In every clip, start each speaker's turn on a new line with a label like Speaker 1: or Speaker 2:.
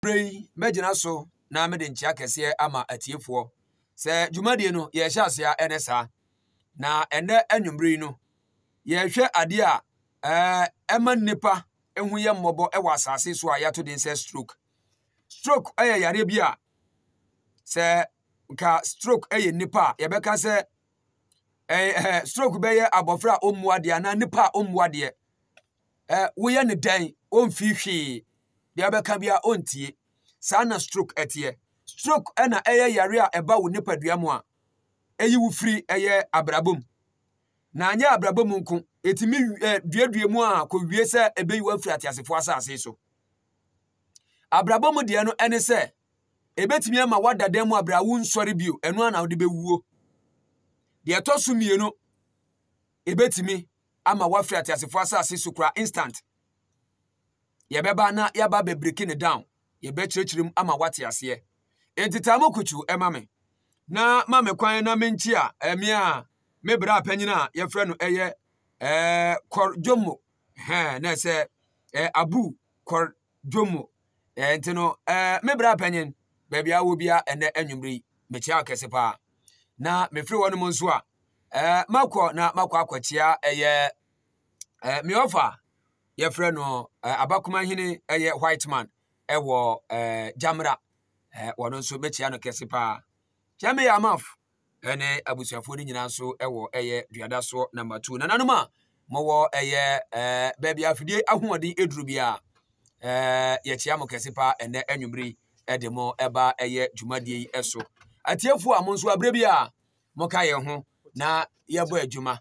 Speaker 1: pray mejina so na me de nchia kese ama atiefo se dwumadie no ye hye asea enesa na ene anwumre no ye hwe ade a ema nipa ehu ye mmobo e wasase so a yato den se stroke yare bi a se ka stroke nipa ye beka se stroke be ye abofra omuade na nipa omuade wo ye ne dan onfi hwe de beka bia ontie sana stroke etie stroke na yare a eba wo nipa duamu a eyi wo firi abrabom na anya abrabom nko etimi duaduamu a ko wie se ebeyi wo afiri atiasefo asase so abrabom de no ene se ebetimi ama wadadan mu abrawo nsori bio eno ana wo de bewuo de etoso mienu ebetimi ama wafiri atiasefo asase so kura instant yebeba na yaba be breaking it down yebe chirechirem ama wate ase entitamo kuchu emame na mame kwan na menchi a emi a mebra panyina yefre no korjomo na se abu korjomo entino mebra panyin bebia wo bia ene anwumri mechi akese pa na mefri wonu mo nso a makwa akwachia me offer yefre no abakuma hini white man ewo jamra wono nso mechi ano kese pa Chame ya maf ene abusuafo ni nyina so ewo duada so number 2 nananuma mowo baby afidie ahoɔden eduru bia ye chia mo kese ene anwumri edemo eba dwumadie yi eso atiefo a mo nso abre bia mo ka ye ho na ye bo adwuma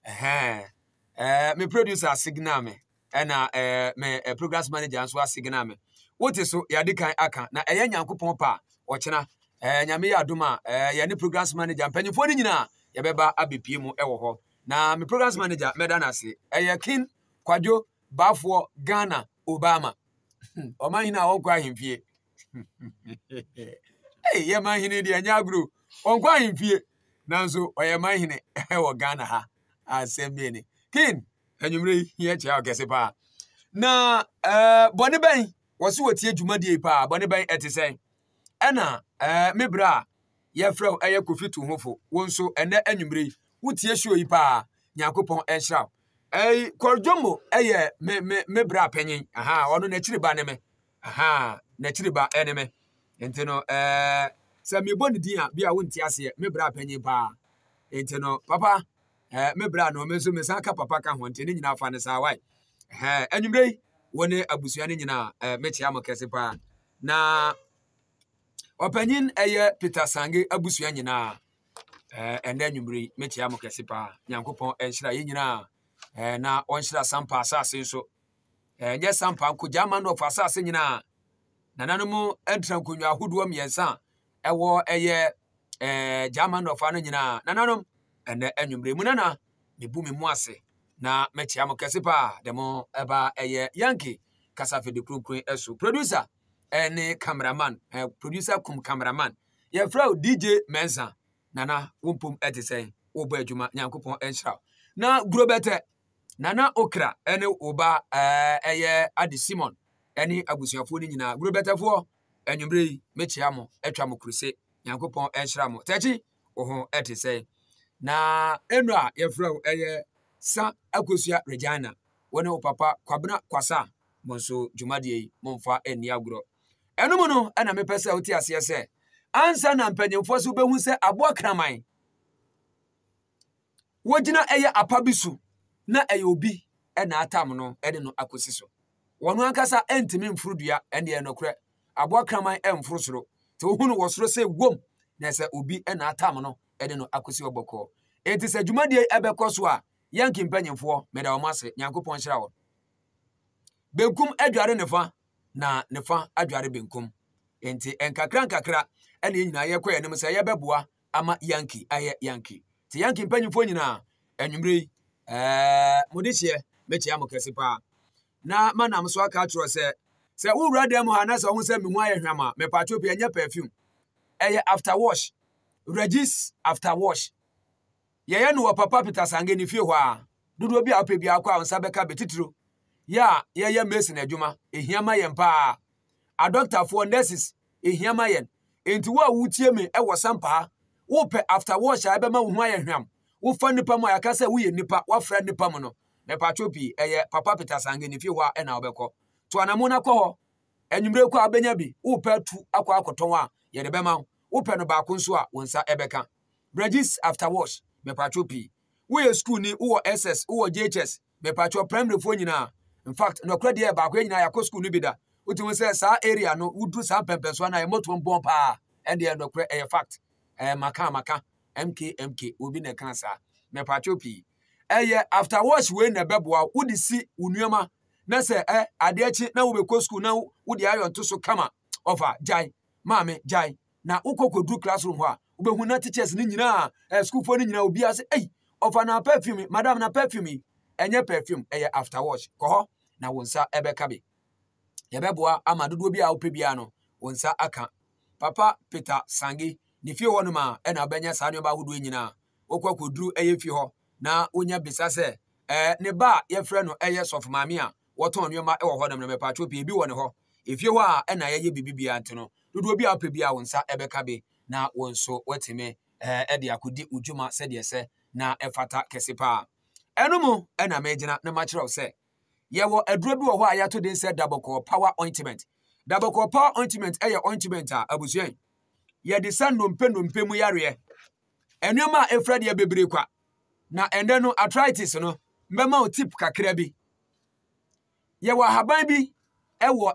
Speaker 1: me producer signal me ena me programs manager nso signal me wote so ya de kan aka na nyankopɔn pa ɔkyena nyame ya adoma ye ne programs manager mpanyifo ni nyina ye beba abepie mu ewo ho na me programs manager meda na se kin kwadwo bafo Ghana Obama omahina wonkwa ahemfie ye mahine de anya agro wonkwa ahemfie nanso oye mahine ewo Ghana ha asemi ni kin anwumre ye chia okese pa na bone ben wose wotie dwumadie pa bone ben etesen ena mebra yefrew kofitu hofo wonso ene anwumre wotie hwe yi pa nyankopon enhra korjomo mebra panyin ono na chiriba ne me na chiriba ene me entino se meboni din a bia wonti ase mebra panyin pa entino papa mebra no menso mesaka papa ka ho ntene nyina afa ne sa wai anwumre wone abusua ne nyina mechi amokese pa na opanyin Peter Sange abusua nyina ende anwumre mechi amokese pa nyankopon enhira ye nyina na onhira sampa asase so nye sampa nkoja man of asase nyina nananum entra nkonwa ahodo miensa ewo German of anu nyina nananum ene anwumre mu nana mebu me mu ase na mechi amokese pa demo eba Yankee kasafe de kronkron eso producer ene cameraman producer cameraman ye fra DJ Mensa nana wompum etisen wo bo adwuma nyankopon enhira na grobete nana okra ene oba Ade Simon ene abusuafo ni nyina grobetefo anwumre mechia mo etwa mo kruse nyankopon enhira mo tachi oho etisen na enu a ye fra sa akosua Regina wone o papa kwabna kwasa monso dwumadie momfa eni agro enu no ana mepese oti ase se ansa na mpanyemfo so behu se aboakraman wogina apabisu na obi na atam no ede no akosi so wono ankasa entimi mfurudua ene enokre aboakraman emfurusoro te ohunu wosoro se wom na se obi na atam no ede no akosi oboko enti se dwumadie ebekoso a Yankee mpanyemfo meda omase nyankopon hyira wo benkum adware nefa na nefa adware benkum enti enkakra ene nyina ye koye nim se ye beboa ama Yankee Yankee ti Yankee mpanyemfo nyina anwumre modihye mechi amokese pa na manam so aka atro se wo wradam ha na se ho se memu ayehwama me pacho pe anya perfume after wash regis after wash ye no papa Peter Sange ni fie ho a dodo bi a ope bi akwa onsa beka betitiro ya ye mesin adwuma ehiama ye mpa a doctor for nurses ehiama yen enti wo a wutie me e wo sampa wo pe after wash a bema wo ho ayehwam wo fa nipa mo yakasa wo ye nipa wo fra nipa mo no me patropi eye papa Peter Sange ni fie wa e na obekọ to anamo na kọ ho enwumre kọ abenya bi wo pe tu akọ akoton a ye de bema wo pe no ba ko nso a wonsa ebeka bridges after wash me patropi wo ye school ni wo SS wo JHS me patro primary fo nyina in fact no kra de ba ko nyina yakọ school ni bi da uti say sa area no wudu sa pempeso na emoto mbon pa e de no kra e fact maka MK obi na kan sa me patropi after wash we na beboa wudi si unuama na se ade achi na wo be ko school na wudi ayo nto so kama ofa jai maame jai na ukokodru classroom ho a wo be hu na teachers ni nyina school fo ni nyina obi ase ofa na perfume madam na perfume enye perfume after wash ko ho na wonsa ebeka be ye beboa amadodo bi a wo pe bia no wonsa aka papa Peter Sange ni fie wonu ma na benya sa ne ba hudu nyina okwakodru fie ho na onya bisa se ne ba ye frɛ no sof maame a woton nneoma wo ho nam me patro bi wo ne ho efie ho a na ye bibibia nteno dodo bi a pe bia wonsa ebeka be na wonso watime de akodi ujuma se de se na efata kesepa enumu na megina na ma kyerɛw se ye wo aduro bi wo ho a yato den se double power ointment ointment a abusuan ye de san nompe mu yare enwoma efra de bebre kwa na ende no arthritis no mbema o tip kakra bi ye wa haban bi ewo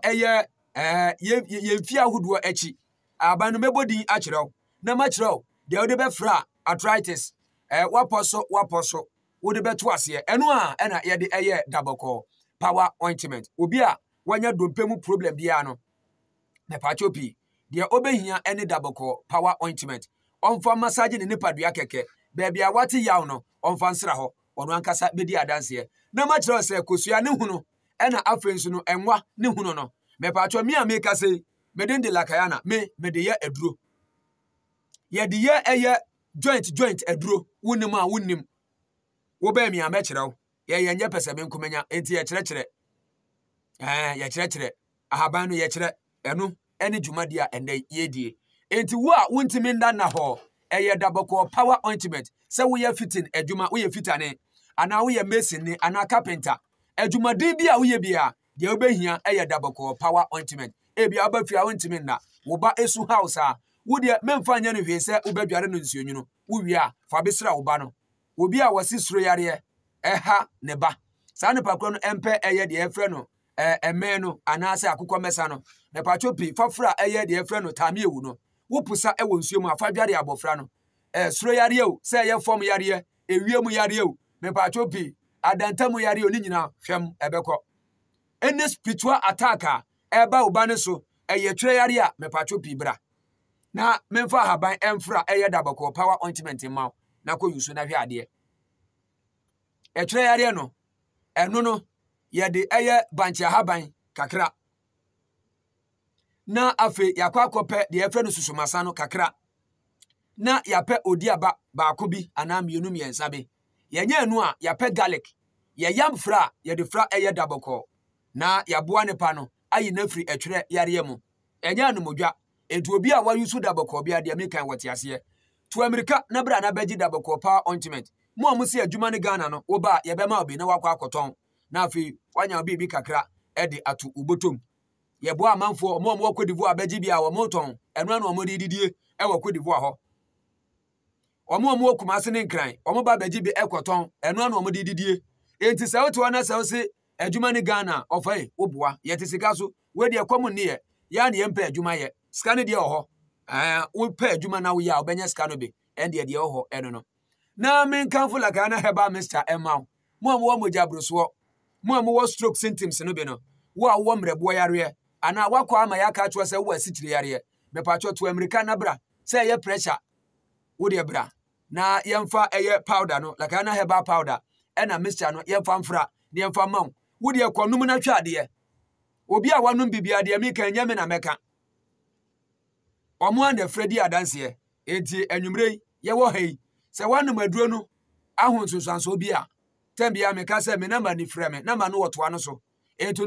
Speaker 1: ye mfia hudo achi aban no mebodi a kyerɛw na ma kyerɛw de wo de befra arthritis waposo wo de beto ase eno a na ye de double power ointment obi a wanya dompe mu problem bia no me pachopi de obehia ene double power ointment onfa massage ne nipadua keke baby a wati yaw no onfa nsra ho ono ankasa bedi adanse na ma kyerɛ sɛ kosua ne hunu ɛna afensu no enwa ne hunu no me pacho mi a me ka sɛ me den de Lakayana me de ye aduro ye de ye joint aduro wonim a wonim wo ba mi a me kyerɛw ye nye pese me nkomanya enti ye kyerɛkyerɛ ye kyerɛkyerɛ ahaban no ye kyerɛ eno ene dwumadi a ende yedie enti wo a wontimi nda na ho double power ointment se wo ye fitin adwuma wo ye fitane ana wo ye mason ni ana carpenter adwumadin bi a wo ye bia de obehia double power ointment bia obafia wontimi nda wo ba esu house a wo de memfa nya no hwe se obadware no nsuonyuno wo wi a fa besra wo ba no obi a wasi suro yare ne ba sa ne pakro no empe de efre no eme no ana se akukọ mesa no ne pachopi fafra de efre no tame ewu no wo pusa ewo nsuo mu afadware abofra no suro yare o se ye fom yare ewiem yare o me pachopi adantamu yare o ni nyina hwem ebekọ ene spiritual attack a eba oba ne so tire yare a me pachopi bra na memfa haban emfra double power ointment ma na ko yusu na hwe ade tire yare no eno no ye de banche haban kakra na afe yakwa akọpẹ de efre no susumasa no kakra na yapẹ odiaba baako bi ana mienu miensa bi yenye enu a yapẹ garlic ye yam fra ye de fra double na yaboa ne pa no ayi na firi etwere yare mu enye anomodwa edu obi a wayusu double bi ade mekan wote ase to America na bra na beji double power ointment mo amusi adwuma ne Ghana no wo ba ye be ma obi na wakọ akoton na afi wanya obi bi kakra de atu ubotom yebo amanfo omo akodivu abaji bia wo moton eno na omo dididie ewo kodivu ho omo kumase ne nkran omo ba baji bi ekoton eno na omo dididie enti se woto na se se adwuma ne Ghana ofai oboa yete sika so we de ekomu ne ye ya ne yempa adwuma ye sika ne de ho wo pa adwuma na wo ya obenya sika no be ende de ho eno no na men kanfo Lakayana Herbal Mr. Emma mo moja broso mo wo stroke symptoms no be no wo mrebo yare ana wakọ ama ya ka atwo se wo asitire yare me pacho to America na bra se ye pressure wo de bra na yemfa powder no Lakayana Herbal powder na mixture no yemfa mfra ne yemfa maw wo de konum na twade obi a wanum bibia de mi kan nyame na meka omo and Freddy adanse enti anwumrei ye wo hei se wanum aduro no ahonsunsanso bi a tambia meka se me na mani frɛ me na ma no wotoa no so enti no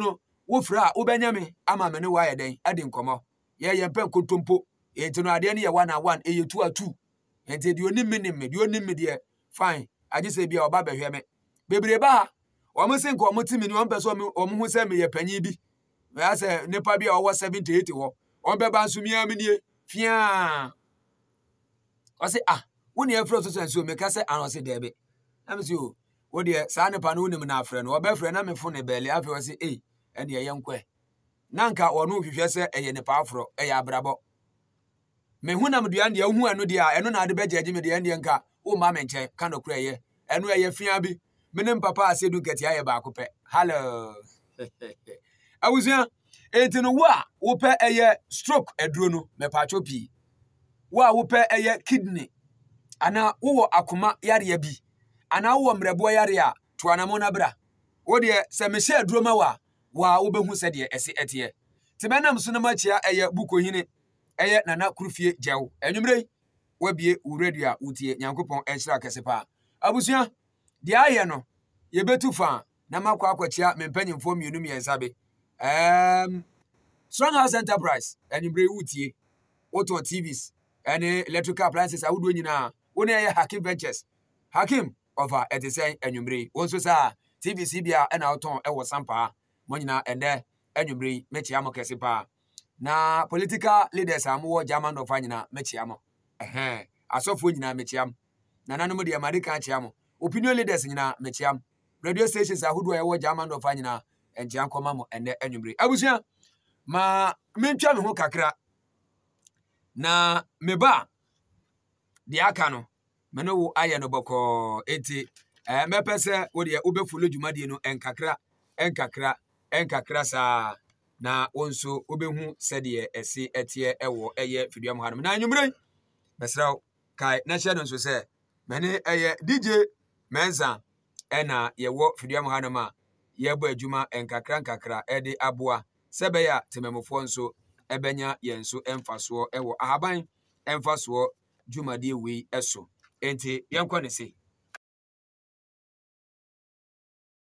Speaker 1: wo fra ubanyame ama me ne wa ye den ade nkomo ye mpa nkotompo enti no ade ne ye 1 on 1 eye 2 on 2 enti de oni me de oni me de fine age se bia oba behwe me bebre ba omo se nko omo timi ni omo pese omo hu se me ye panyi bi ya se nepa bia owo 78 wo omo be ba nsumi amnie fia o se wo ne afro so so me ka se an o se debe am se o wo de sa nepa no wonim na afre no oba fre na me fo ne bele afi o se ene ye nkwe nanka ono hwehwe se eye nepa afro eye abrabo me hunam duan de hu anu de a eno na ade bejeje me de ene nka o ma me nche ka no kura ye eno eye fia bi menem papa asedu keti aye ba akopɛ hello awuzia etino wo pɛ eye stroke aduro no me pa chopi wo pɛ eye kidney ana wo akoma yare bi ana wo mrebo yare a to anamo na bra wo de se me hye aduro ma wa wo behu se de ese etie te benam so na machia eye bukohine eye nana kurufie jew enwumrei wabie wo radio utie nyankopon enhira kesepa abusua de aye no ye betu fa na makwa akwachia mempanyimfo mienu miensabe Strong House Enterprise enwumrei utie auto TVs any electrical appliances awudo nyina woni eye Hakim Ventures Hakim over etisen enwumrei wonso sa TVC bia na auto ewo sampa mo nyina ende enwumrei mechia mo kesepa na political leaders amwo German of anyina mechia mo asofo nyina mechia na nanom de America achia mo opinion leaders nyina mechia radio stations ahudo ewo German of anyina enjia nkoma mo ende enwumrei abusua ma mentwa me ho kakra na meba de aka no me no wo aye no boko enti mepese wo de obefulo dwumade no enkakra sa na wonso obehu sede ese etie ewo eye fiduam hanom na anwumre mesraw kai na hye no so se mene eye DJ Menza ena yewo fiduam hanom a yebo adwuma enkakra ede aboa sebeya tememofo nso ebenya yenso emfaso ewo ahaban emfaso dwumade wi eso enti yenkɔ ne se